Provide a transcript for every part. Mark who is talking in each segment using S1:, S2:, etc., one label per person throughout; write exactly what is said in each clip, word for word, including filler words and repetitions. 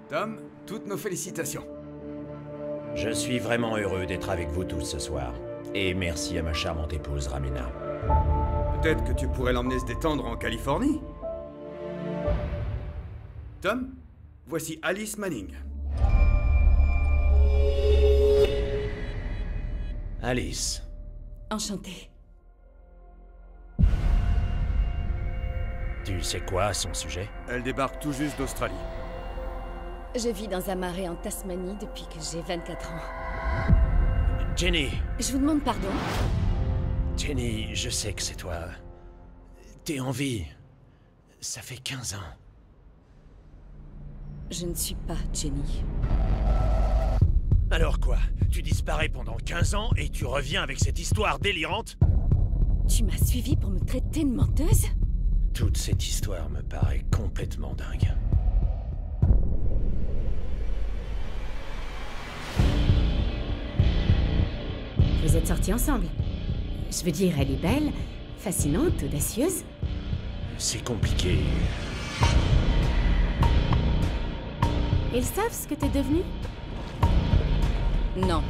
S1: Tom, toutes nos félicitations.
S2: Je suis vraiment heureux d'être avec vous tous ce soir. Et merci à ma charmante épouse, Ramina.
S1: Peut-être que tu pourrais l'emmener se détendre en Californie. Tom, voici Alice Manning.
S2: Alice.
S3: Enchantée.
S2: Tu sais quoi, son sujet?
S1: Elle débarque tout juste d'Australie.
S3: Je vis dans un marais en Tasmanie depuis que j'ai vingt-quatre ans.
S2: Jenny.
S3: Je vous demande pardon.
S2: Jenny, je sais que c'est toi. T'es en vie. Ça fait quinze ans.
S3: Je ne suis pas Jenny.
S2: Alors quoi? Tu disparais pendant quinze ans et tu reviens avec cette histoire délirante?
S3: Tu m'as suivi pour me traiter de menteuse?
S2: Toute cette histoire me paraît complètement dingue.
S4: Vous êtes sortis ensemble. Je veux dire, elle est belle, fascinante, audacieuse.
S2: C'est compliqué.
S4: Ils savent ce que t'es devenu?
S3: Non.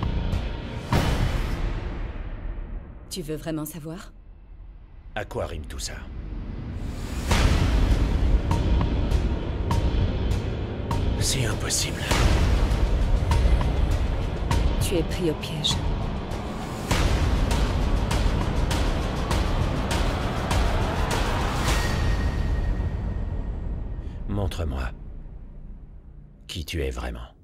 S3: Tu veux vraiment savoir?
S2: À quoi rime tout ça? C'est impossible.
S3: Tu es pris au piège.
S2: Montre-moi qui tu es vraiment.